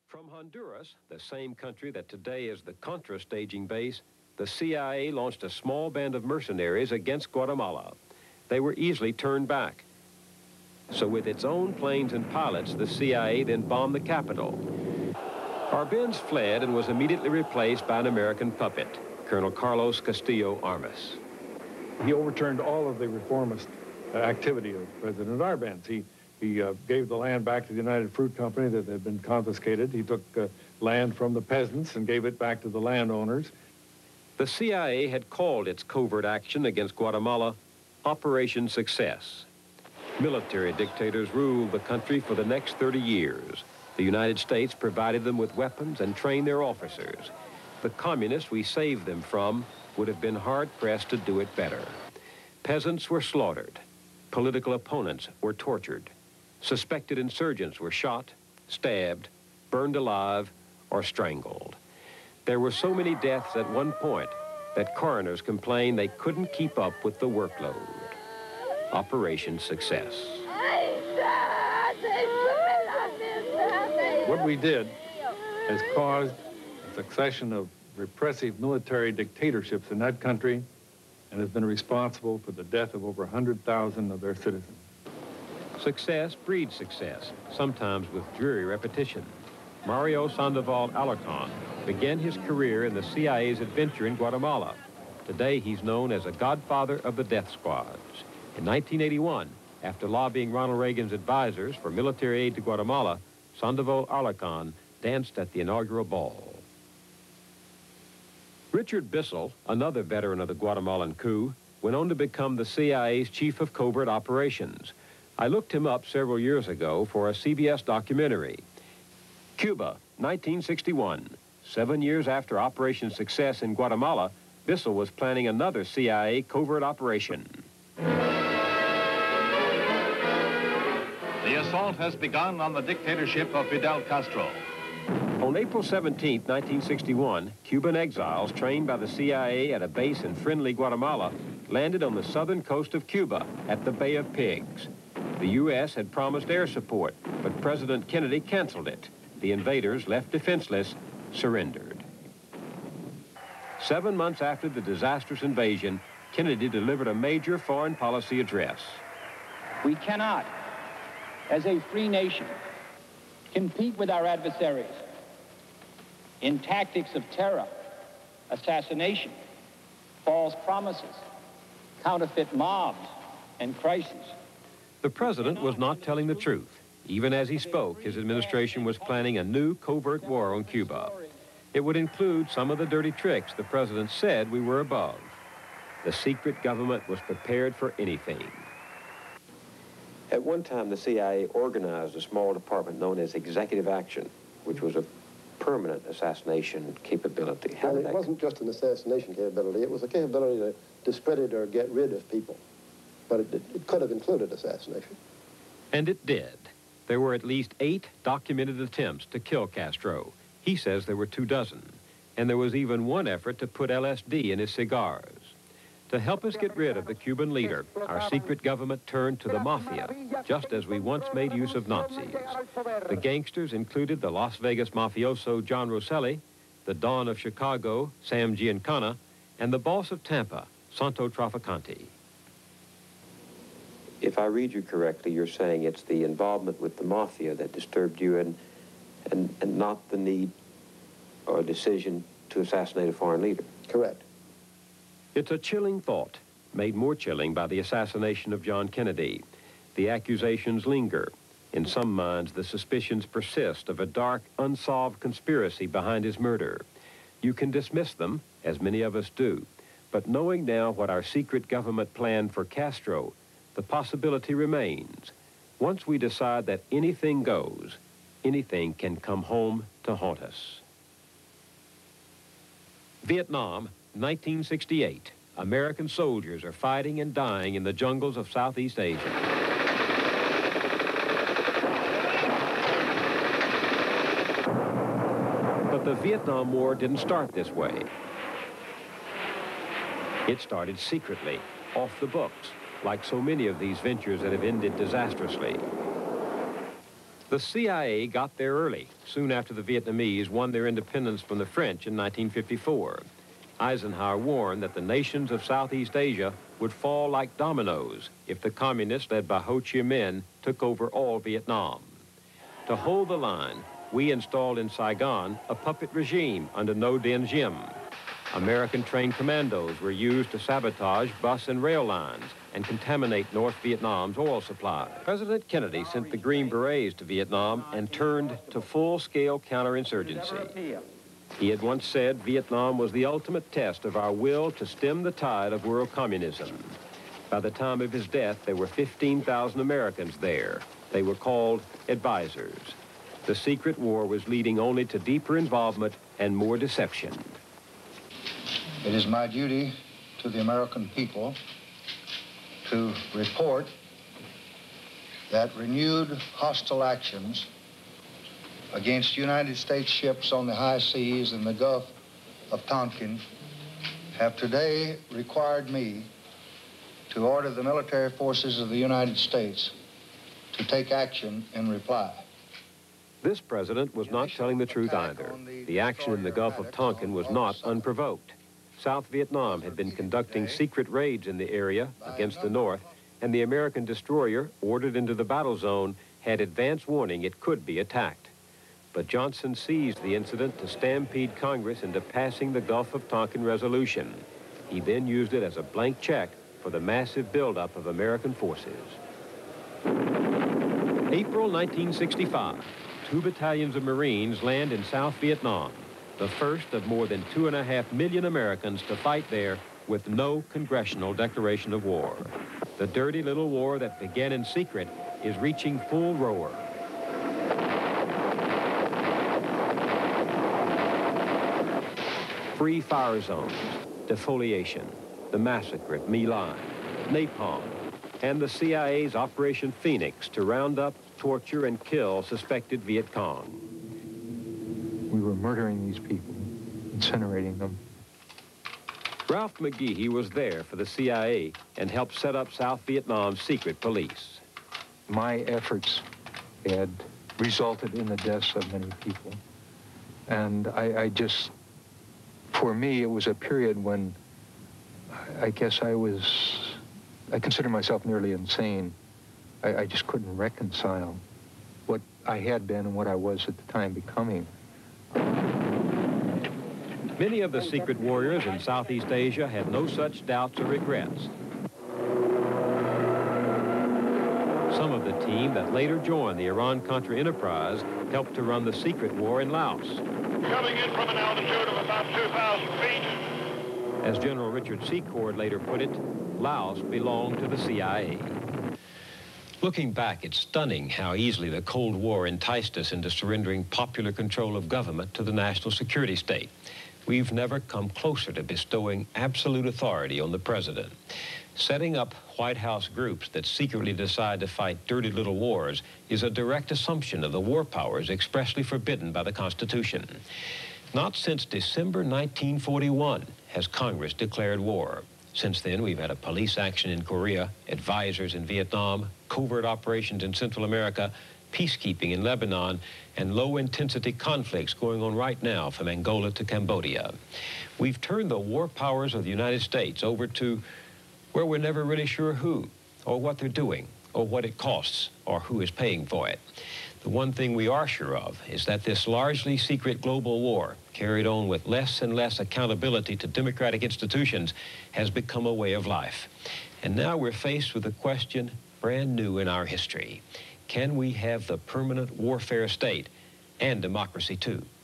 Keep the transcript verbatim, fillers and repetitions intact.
From Honduras, the same country that today is the Contra staging base, the C I A launched a small band of mercenaries against Guatemala. They were easily turned back. So with its own planes and pilots, the C I A then bombed the capital. Arbenz fled and was immediately replaced by an American puppet, Colonel Carlos Castillo Armas. He overturned all of the reformist uh, activity of President Arbenz. He, he uh, gave the land back to the United Fruit Company that had been confiscated. He took uh, land from the peasants and gave it back to the landowners. The C I A had called its covert action against Guatemala Operation Success. Military dictators ruled the country for the next thirty years. The United States provided them with weapons and trained their officers. The communists we saved them from would have been hard-pressed to do it better. Peasants were slaughtered. Political opponents were tortured. Suspected insurgents were shot, stabbed, burned alive, or strangled. There were so many deaths at one point that coroners complained they couldn't keep up with the workload. Operation Success. What we did has caused a succession of repressive military dictatorships in that country and has been responsible for the death of over one hundred thousand of their citizens. Success breeds success, sometimes with dreary repetition. Mario Sandoval Alarcon began his career in the C I A's adventure in Guatemala. Today, he's known as a godfather of the death squads. In nineteen eighty-one, after lobbying Ronald Reagan's advisors for military aid to Guatemala, Sandoval Alarcon danced at the inaugural ball. Richard Bissell, another veteran of the Guatemalan coup, went on to become the C I A's chief of covert operations. I looked him up several years ago for a C B S documentary. Cuba, nineteen sixty-one. Seven years after Operation Success in Guatemala, Bissell was planning another C I A covert operation. The assault has begun on the dictatorship of Fidel Castro. On April seventeenth, nineteen sixty-one, Cuban exiles trained by the C I A at a base in friendly Guatemala landed on the southern coast of Cuba at the Bay of Pigs. The U S had promised air support, but President Kennedy canceled it. The invaders, left defenseless, surrendered. Seven months after the disastrous invasion, Kennedy delivered a major foreign policy address. We cannot, as a free nation, compete with our adversaries in tactics of terror, assassination, false promises, counterfeit mobs, and crises. The president was not telling the truth. Even as he spoke, his administration was planning a new covert war on Cuba. It would include some of the dirty tricks the president said we were above. The secret government was prepared for anything. At one time, the C I A organized a small department known as Executive Action, which was a permanent assassination capability. How Well, did it that wasn't just an assassination capability. It was a capability to discredit or get rid of people. But it, it could have included assassination. And it did. There were at least eight documented attempts to kill Castro. He says there were two dozen. And there was even one effort to put L S D in his cigars. To help us get rid of the Cuban leader, our secret government turned to the Mafia, just as we once made use of Nazis. The gangsters included the Las Vegas mafioso John Rosselli, the Don of Chicago, Sam Giancana, and the boss of Tampa, Santo Trafficante. If I read you correctly, you're saying it's the involvement with the Mafia that disturbed you and, and, and not the need or decision to assassinate a foreign leader. Correct. It's a chilling thought, made more chilling by the assassination of John Kennedy. The accusations linger. In some minds, the suspicions persist of a dark, unsolved conspiracy behind his murder. You can dismiss them, as many of us do, but knowing now what our secret government planned for Castro, the possibility remains. Once we decide that anything goes, anything can come home to haunt us. Vietnam, nineteen sixty-eight. American soldiers are fighting and dying in the jungles of Southeast Asia. But the Vietnam War didn't start this way. It started secretly, off the books, like so many of these ventures that have ended disastrously. The C I A got there early, soon after the Vietnamese won their independence from the French in nineteen fifty-four. Eisenhower warned that the nations of Southeast Asia would fall like dominoes if the communists led by Ho Chi Minh took over all Vietnam. To hold the line, we installed in Saigon a puppet regime under Ngo Dinh Diem. American-trained commandos were used to sabotage bus and rail lines and contaminate North Vietnam's oil supply. President Kennedy sent the Green Berets to Vietnam and turned to full-scale counterinsurgency. He had once said Vietnam was the ultimate test of our will to stem the tide of world communism. By the time of his death, there were fifteen thousand Americans there. They were called advisors. The secret war was leading only to deeper involvement and more deception. It is my duty to the American people to report that renewed hostile actions against United States ships on the high seas in the Gulf of Tonkin have today required me to order the military forces of the United States to take action in reply. This president was not telling the truth either. The action in the Gulf of Tonkin was not unprovoked. South Vietnam had been conducting secret raids in the area against the North, and the American destroyer, ordered into the battle zone, had advance warning it could be attacked. But Johnson seized the incident to stampede Congress into passing the Gulf of Tonkin resolution. He then used it as a blank check for the massive buildup of American forces. April nineteen sixty-five, two battalions of Marines land in South Vietnam, the first of more than two and a half million Americans to fight there with no congressional declaration of war. The dirty little war that began in secret is reaching full roar. Free fire zones, defoliation, the massacre at My Lai, napalm, and the C I A's Operation Phoenix to round up, torture, and kill suspected Viet Cong. We were murdering these people, incinerating them. Ralph McGehee was there for the C I A and helped set up South Vietnam's secret police. My efforts had resulted in the deaths of many people. And I, I just, for me, it was a period when I guess I was, I consider myself nearly insane. I, I just couldn't reconcile what I had been and what I was at the time becoming. Many of the secret warriors in Southeast Asia had no such doubts or regrets. Some of the team that later joined the Iran-Contra enterprise helped to run the secret war in Laos. Coming in from an altitude of about two thousand feet. As General Richard Secord later put it, Laos belonged to the C I A. Looking back, it's stunning how easily the Cold War enticed us into surrendering popular control of government to the national security state. We've never come closer to bestowing absolute authority on the president. Setting up White House groups that secretly decide to fight dirty little wars is a direct assumption of the war powers expressly forbidden by the Constitution. Not since December nineteen forty-one has Congress declared war. Since then, we've had a police action in Korea, advisors in Vietnam, covert operations in Central America, peacekeeping in Lebanon, and low-intensity conflicts going on right now from Angola to Cambodia. We've turned the war powers of the United States over to where we're never really sure who, or what they're doing, or what it costs, or who is paying for it. The one thing we are sure of is that this largely secret global war, carried on with less and less accountability to democratic institutions, has become a way of life. And now we're faced with a question brand new in our history. Can we have the permanent warfare state and democracy too?